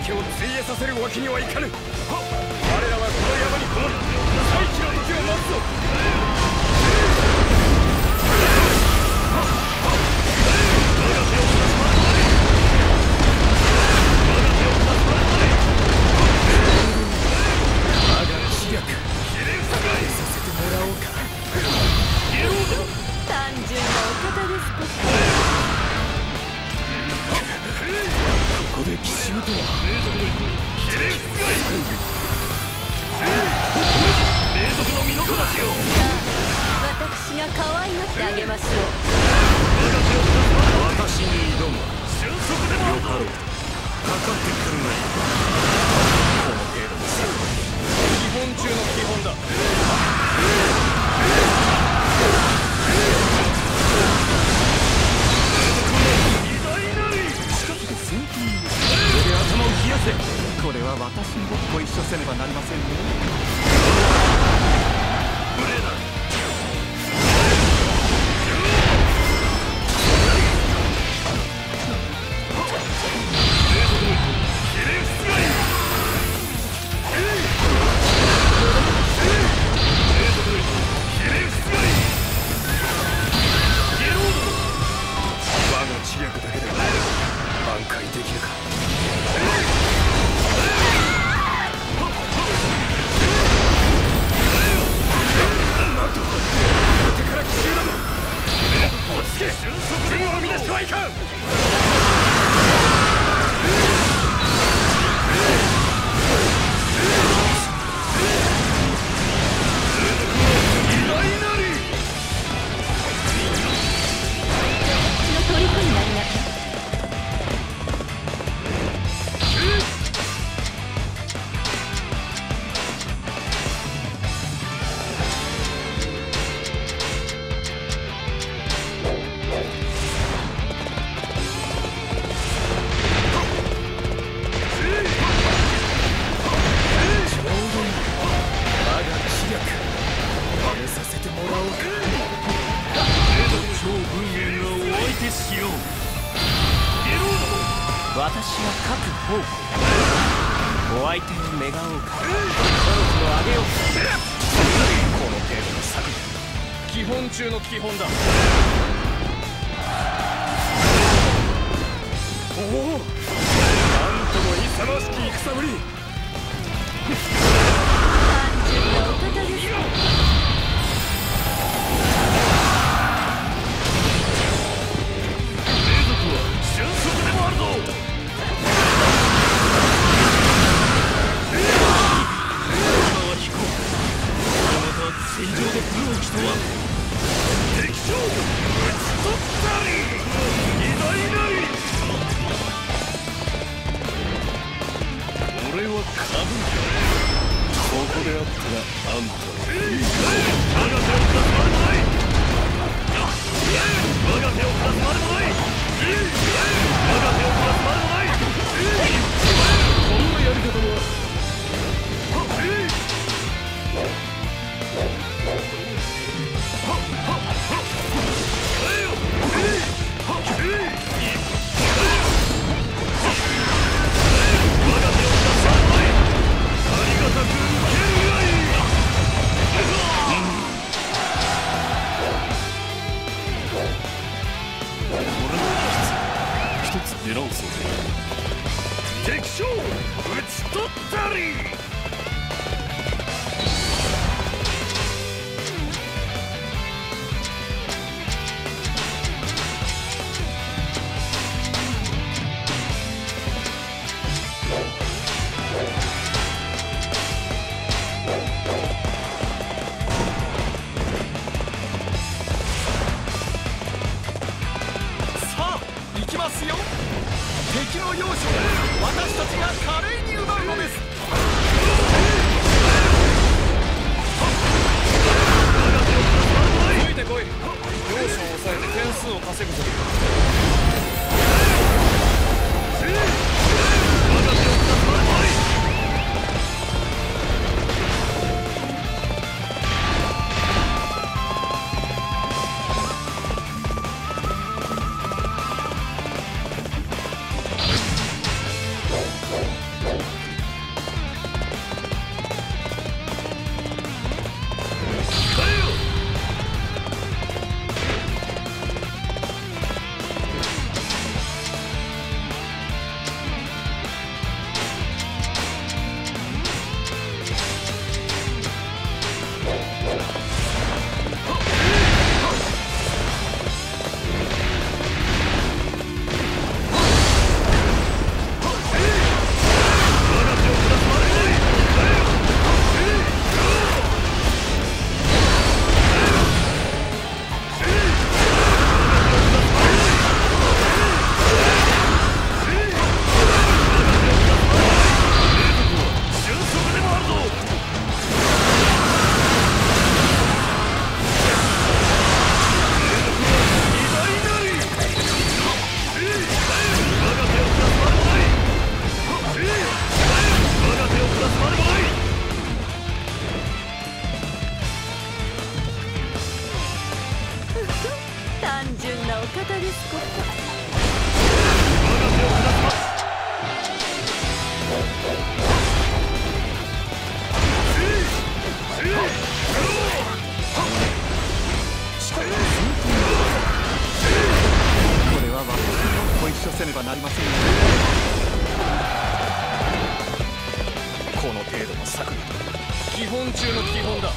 家をついえさせるわけにはいかぬ。我らはこの山にこもり再起の時を待つぞ。我が知略与えさせてもらおうか。 単純なお方ですこと。 ここで奇襲とは。霊族の身のこなしよ。 私が可愛がってあげましょう。 私に挑む。俊足でもあるぞ。かかってくるのに。この程度の策は基本中の基本だ。 これは私もご一緒せねばなりませんね。 無礼だ。我が知略だけでは挽回できるか。陣を乱してはいかん。 の虜になりなさい。 私は各方向お相手を願おうか。彼女をあげよう。この程度の策基本中の基本だ。おお、なんとも勇ましき戦ぶり。 単純なお方です。 俊足でもあるぞ。今は引こう。また戦場で苦労きとは。敵将討ち取ったり。偉大なり。俺はカブじゃねえ。ここであったらあんた我が手を下すまでもない。我が手を下すまでもない。我が手を下すまでもない。こんなやり方は。狙うそうぜ。敵将討ち取ったり。 さあ行きますよ。敵の要所を私たちが華麗に奪うのです。 ついてこい。要所を抑えて点数を稼ぐぞ。 方ですこと。 我が手を下します。 これは私もご一緒せねばなりませんね。この程度の策が基本中の基本だ。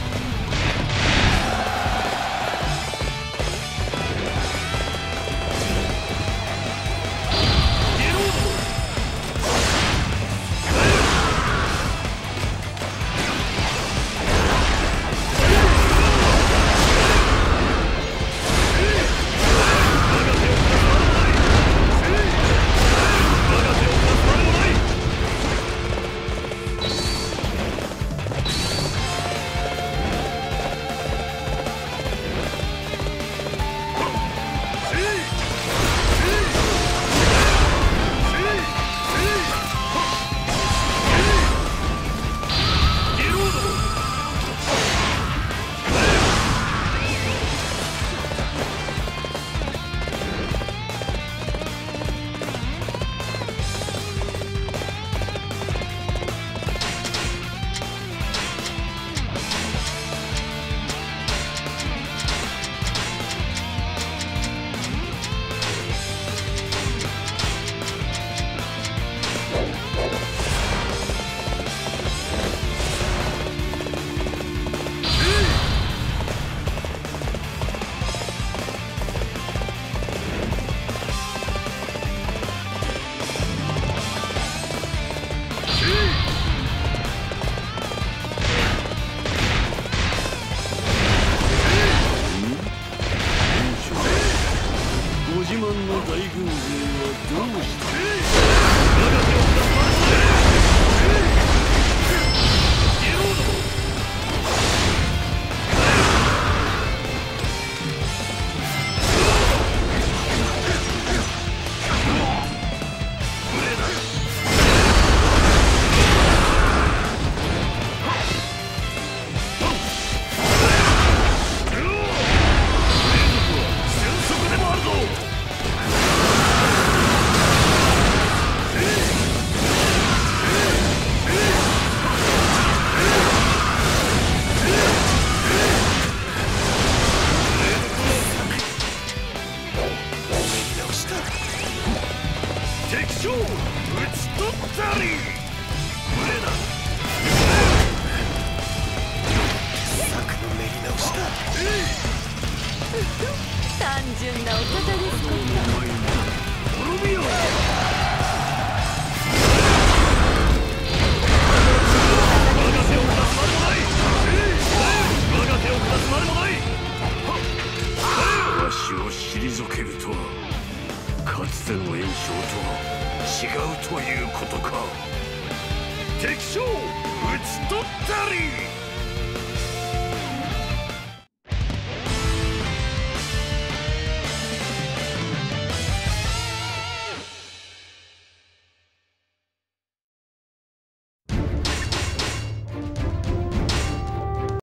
単純なお方ですこと。 滅びよ。我が手を下すまでもない。我が手を下すまでもない。わしを退けるとはかつての炎章とは違うということか。敵将討ち取ったり。